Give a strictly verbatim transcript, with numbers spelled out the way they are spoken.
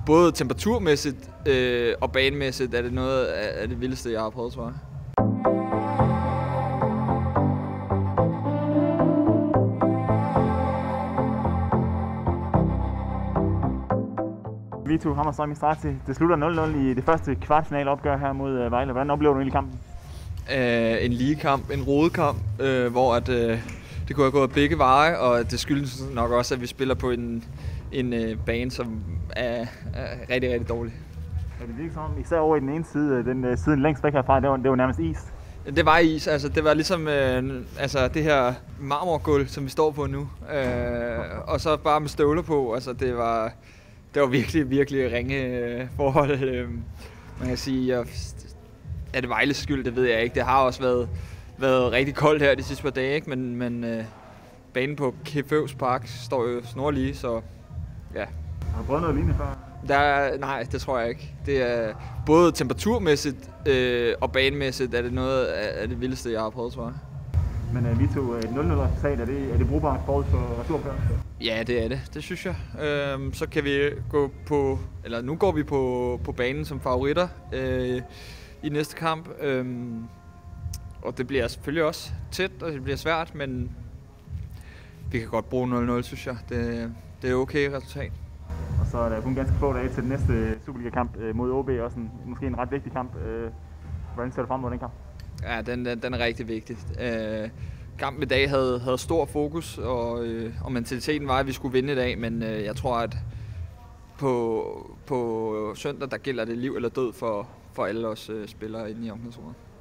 både temperaturmæssigt øh, og banemæssigt er det noget af det vildeste, jeg har prøvet, tror jeg. Vito Hammerstrøm i Strati. Det slutter nul nul i det første kvartfinaleopgør her mod Vejle. Hvordan oplever du egentlig kampen? Uh, en ligekamp, en rodekamp, uh, hvor at, uh, det kunne have gået begge veje, og det skyldes nok også, at vi spiller på en, en uh, bane, som er, er rigtig, rigtig dårlig. Ja, det virker som, især over i den ene side, den uh, siden længst væk herfra, det var, det var nærmest is. Det var is, altså det var ligesom uh, altså, det her marmorgulv, som vi står på nu, uh, og så bare med støvler på, altså det var, det var virkelig, virkelig ringe uh, forhold. Uh, man kan sige, jeg, er det Vejles skyld, det ved jeg ikke. Det har også været, været rigtig koldt her de sidste par dage, ikke? men, men øh, banen på Keføvs Park står jo snorlige, så ja. Har du prøvet noget lignende før? Der, nej, det tror jeg ikke. Det er både temperaturmæssigt øh, og banemæssigt er det noget af det vildeste, jeg har prøvet, tror jeg. Men uh, Vito, et nul nul resultat, er det, er det brugbart forhold for returopgør? Ja, det er det. Det synes jeg. Øhm, så kan vi gå på, eller nu går vi på, på banen som favoritter. Øh, i næste kamp, øhm, og det bliver selvfølgelig også tæt, og det bliver svært, men vi kan godt bruge nul nul, synes jeg. Det, det er okay resultat. Og så er der kun ganske få dage til den næste Superliga-kamp mod O B, også en, måske en ret vigtig kamp. Hvordan ser du frem mod den kamp? Ja, den, den, den er rigtig vigtig. Øh, kampen i dag havde, havde stor fokus, og, øh, og mentaliteten var, at vi skulle vinde i dag, men øh, jeg tror, at på, på søndag, der gælder det liv eller død for, for alle os øh, spillere inde i omklædningsrummet.